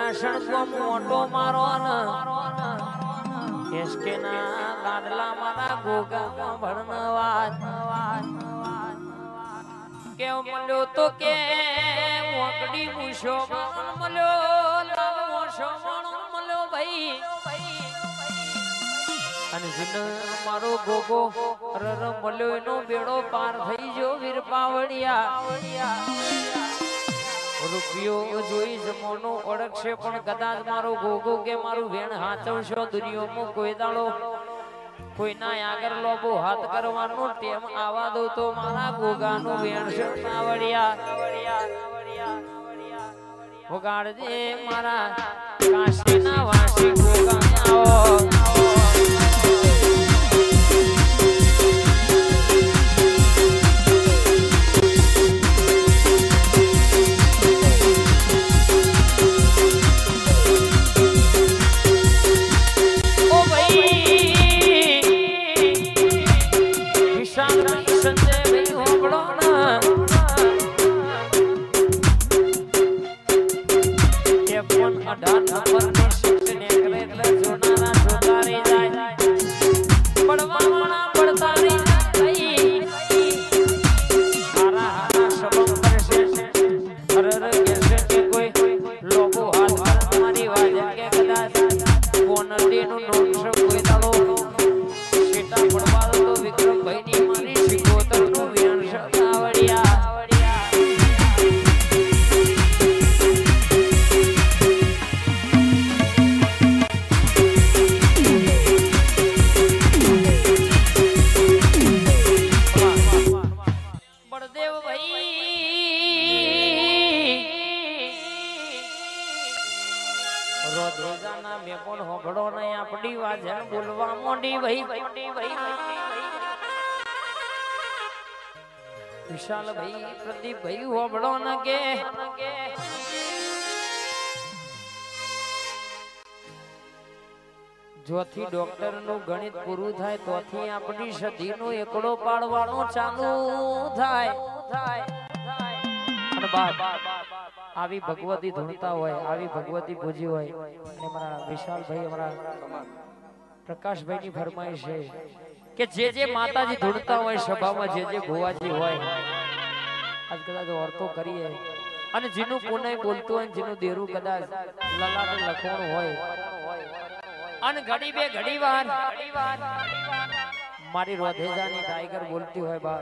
વિરાસણ કો મોટો મારો એસકે ના લાડલા મારા ગોગા ભણવાત કે મળ્યો તો કે મોકડી મુશો મળ્યો લાલ મોશો મળ્યો ભાઈ અને જીન મારો ગોગો રર મળ્યો એનો બેડો પાર થઈ ગયો વીર પાવડિયા રૂપિયો જોઈ જમોનો ઓળખશે પણ કદાચ મારો ગોગો કે મારું વેણ હાચવશો દુનિયામાં કોઈ દાડો કોઈના આગળ લોબો હાથ કરવાનો તેમ આવા દો તો મારા ગોગાનું વેણ છે પાવડિયા વગાડજે મારા કાશીના વાસી ગોગા આવો વિશાલ ભાઈ પ્રદીપ ભાઈ હોબળો ન કે જોથી ડોક્ટર નું ગણિત પૂરું થાય તોથી આપણી સદી નું એકડો પાડવાનો ચાલુ થાય આવી ભગવતી ધૂણતા હોય આવી ભગવતી પૂજી હોય અને મારા વિશાલ ભાઈ અમારા પ્રકાશભાઈ ની ફરમાઈશ છે કે જે માતાજી ધૂણતા હોય સભામાં જે ભુવાજી હોય આજ કદાચ ઓરતો કરીએ અને જેનું પુનઃ બોલતું હોય જેનું દેરું કદાચ લલાટ લખવાનું હોય અને ઘડી બે ઘડી વાર મારી રોધેજાની ટાઈગર બોલતી હોય બા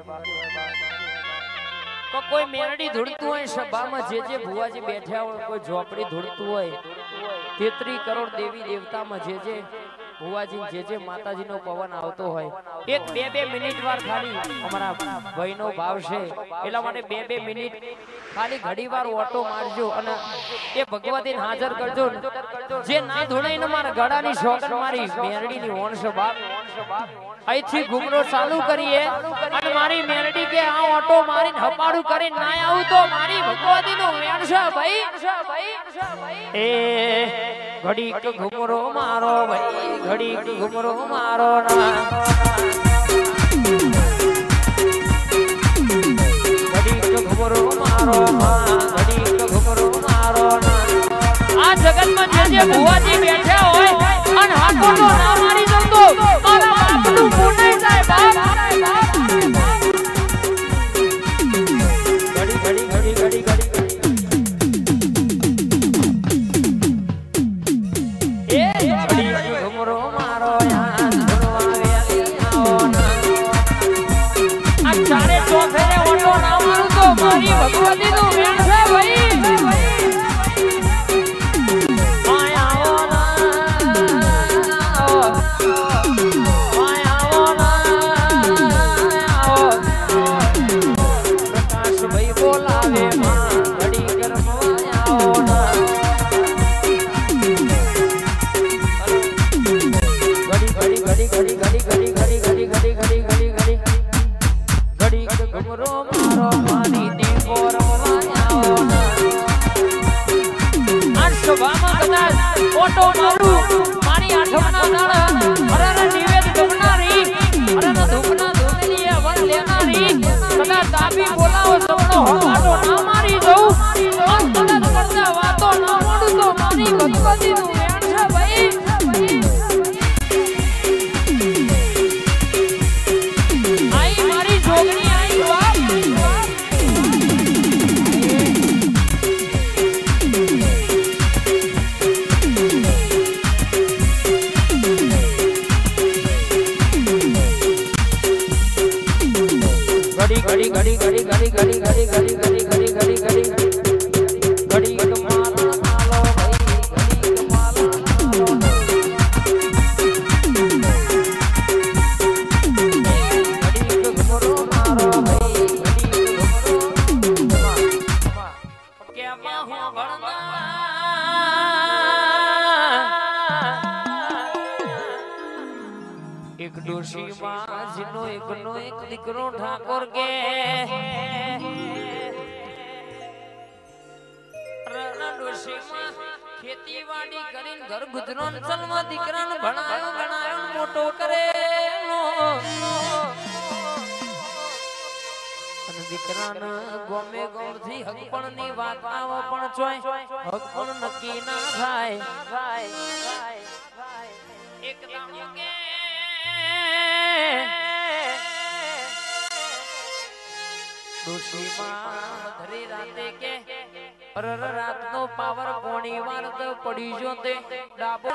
તો કોઈ મેરડી ધૂણતું હોય સભામાં જે ભુવાજી બેઠા હોય કોઈ ઝોપડી ધૂણતું હોય 33 કરોડ દેવી દેવતામાં જે ભુવાજી જે માતાજીનો પવન આવતો હોય એક બે મિનિટ વાર ખાલી અમારા ભાઈનો ભાવ છે એટલા માટે બે મિનિટ ખાલી ઘડી વાર ઓટો મારજો અને એ ભગવતીને હાજર કરજો જે ના ધોણાઈને મારા ગળાની શોકન મારી મેરડીની ઓણસો બાપ અહીંથી ઘુમરો ચાલુ કરીએ અને મારી મેરડી કે આ ઓટો મારીને હપાડું કરીને ના આવું તો મારી ભગવતીનો વેણ છે ભાઈ એ ઘડીક ઘુમરો મારો ભાઈ ઘડીક ઘુમરો મારો ના ઘડીક ઘુમરો મારો ઘડીક ઘુમરો મારો ના આ જગતમાં જે ભુવાજી બેઠા હોય અને હાથો તો ના મારી જતો મારા બાપનું પુણ્ય જાય બાપ ઘડી ઘડી ઘડી ઘડી મારી ભગવતી નું વેણ છે ભાઈ પ્રકાશ ભાઈ બોલાવે ઘડી ઓટો મારું મારી આઠમના દાડા અરે નિવેદ ગમનારી અરે ધૂપના ધૂપની વન લેનારી કદાચ દાબી બોલાવો સપનો વાતો ના મારી દઉં કદાચ કરતા વાતો ના મોડું તો મારી ઘડી ઘડી ઘડી ઘડી ઘડી ઘડી ઘડી ઘડી ઘડી ઘડી ઘડી ઘડી ઘડી કમાલ નાલો ભાઈ ઘડી કમાલ નાલો ઘડી કમરો નારો ભાઈ ઘડી કમરો કે માહો ભણના એક ડોશી માં જીનો એકનો એક દીકરો ઠાકોર કે ખેતીવાડી કરીને ઘર ગુજરાન ચલમાં દીકરાને ભણાયો ગણાયો મોટો કરે અને દીકરાને ગોમે ગોમથી હકપણની વાત આવો પણ ચોય હકપણ નક્કી ના થાય એક દાણો કે ડોશીમાં મધરી રાતે કે રાતનો પાવર કોણી વાર તો પડી જો તે ડાબો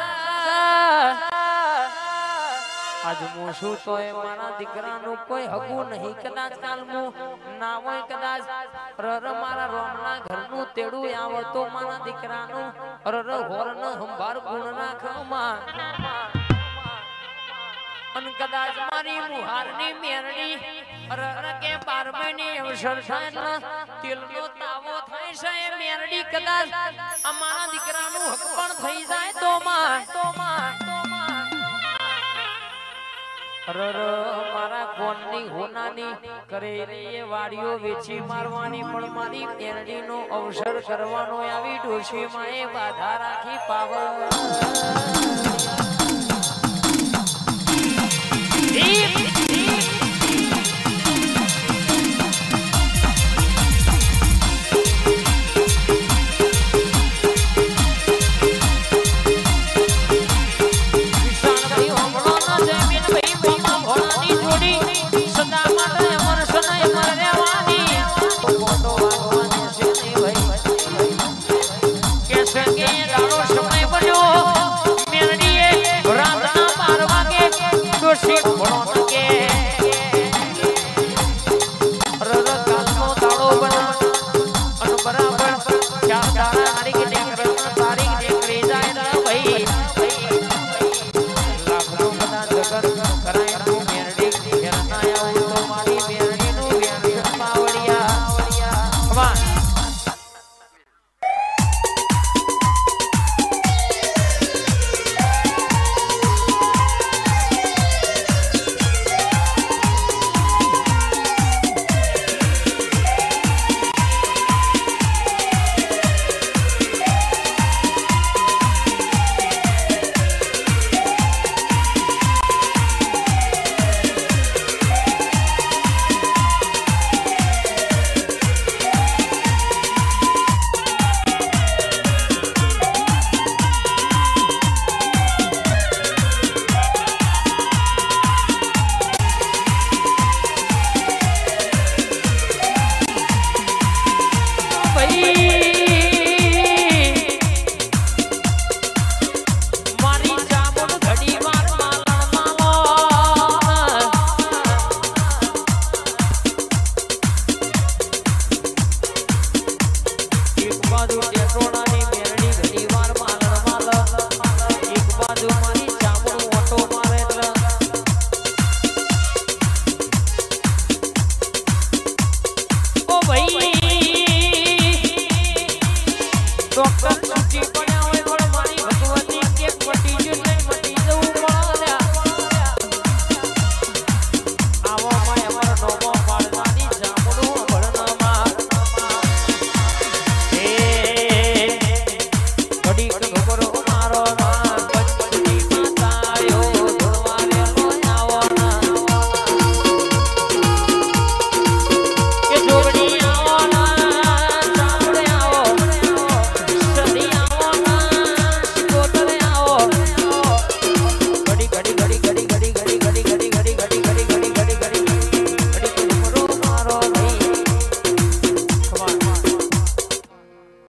આજ હું શું તો એ મારા દીકરાનું કોઈ હગું નહીં કદાચ કાલ હું ના હોય કદાચ મારા રોમના ઘરનું તેડું આવતો મારા દીકરાનું હોરન હંભાર ગુણ નાખમાં અન કદાચ મારી મુહારની મેરડી કે 12 મહિને અવસર થાય તેલનો તાવો થાય છે એ મેરડી કદાચ અમારા દીકરાનું હક પણ થઈ જાય તો મારા કોણની હોનાની કરેલી એ વાડીઓ વેચી મારવાની પણ મારી મેરડીનો અવસર કરવાનો આવી ડોશીમાં એ બાધા રાખી પાવર તારીખ